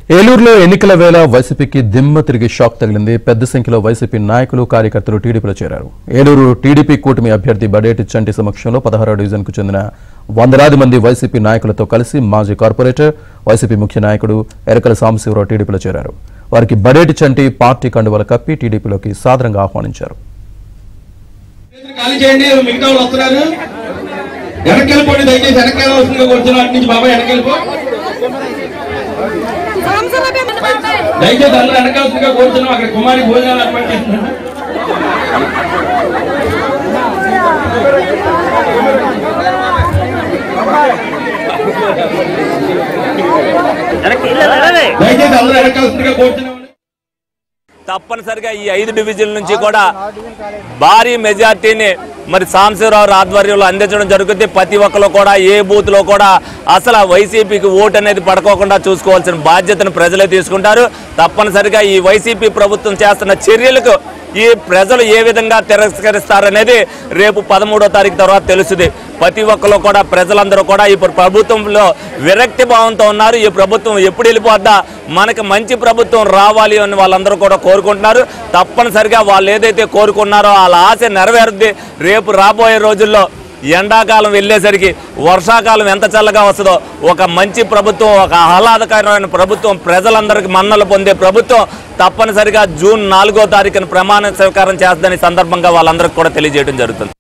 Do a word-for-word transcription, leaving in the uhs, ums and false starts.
ఏలూరులో ఎన్నికల వేళ వైసీపీకి దిమ్మ తిరిగి షాక్ తగిలింది. పెద్ద సంఖ్యలో వైసీపీ నాయకులు కార్యకర్తలు టీడీపీలో చేరారు. ఏలూరు టీడీపీ కూటమి అభ్యర్థి బడేటి చంటి సమక్షంలో పదహారవ డివిజన్కు చెందిన వందలాది మంది వైసీపీ నాయకులతో కలిసి మాజీ కార్పొరేటర్, వైసీపీ ముఖ్య నాయకుడు ఎరకల సాంబశివరావు టీడీపీలో చేరారు. వారికి బడేటి చంటి పార్టీ కండువాలు కప్పి టీడీపీలోకి సాదరంగా ఆహ్వానించారు. దయచేసి అందరూ వెనకాల్సిందిగా కోరుతున్నాం. అక్కడ కుమారి భోజనాలు ఏర్పాటు చేస్తున్నారు. దయచేసి అందరూ వెనకాల్సిందిగా కోరుతున్నాం. తప్పనిసరిగా ఈ ఐదు డివిజన్ల నుంచి కూడా భారీ మెజార్టీని మరి సాంబశివరావు ఆధ్వర్యంలో అందించడం జరుగుతుంది. ప్రతి ఒక్కరు కూడా ఏ బూత్ లో కూడా అసలు వైసీపీకి ఓటు అనేది పడుకోకుండా చూసుకోవాల్సిన బాధ్యతను ప్రజలే తీసుకుంటారు. తప్పనిసరిగా ఈ వైసీపీ ప్రభుత్వం చేస్తున్న చర్యలకు ఈ ప్రజలు ఏ విధంగా తిరస్కరిస్తారనేది రేపు పదమూడో తారీఖు తర్వాత తెలుస్తుంది. ప్రతి ఒక్కరు కూడా ప్రజలందరూ కూడా ఇప్పుడు ప్రభుత్వంలో విరక్తి భావంతో ఉన్నారు. ఈ ప్రభుత్వం ఎప్పుడు వెళ్ళిపోద్దా, మనకి మంచి ప్రభుత్వం రావాలి అని వాళ్ళందరూ కూడా కోరుకుంటున్నారు. తప్పనిసరిగా వాళ్ళు ఏదైతే కోరుకున్నారో వాళ్ళ ఆశ నెరవేరుద్ది. రేపు రాబోయే రోజుల్లో ఎండాకాలం వెళ్ళేసరికి వర్షాకాలం ఎంత చల్లగా వస్తుందో ఒక మంచి ప్రభుత్వం, ఒక ఆహ్లాదకరమైన ప్రభుత్వం, ప్రజలందరికీ మన్నలు పొందే ప్రభుత్వం తప్పనిసరిగా జూన్ నాలుగో తారీఖున ప్రమాణ స్వీకారం చేస్తుందని సందర్భంగా వాళ్ళందరికీ కూడా తెలియజేయడం జరుగుతుంది.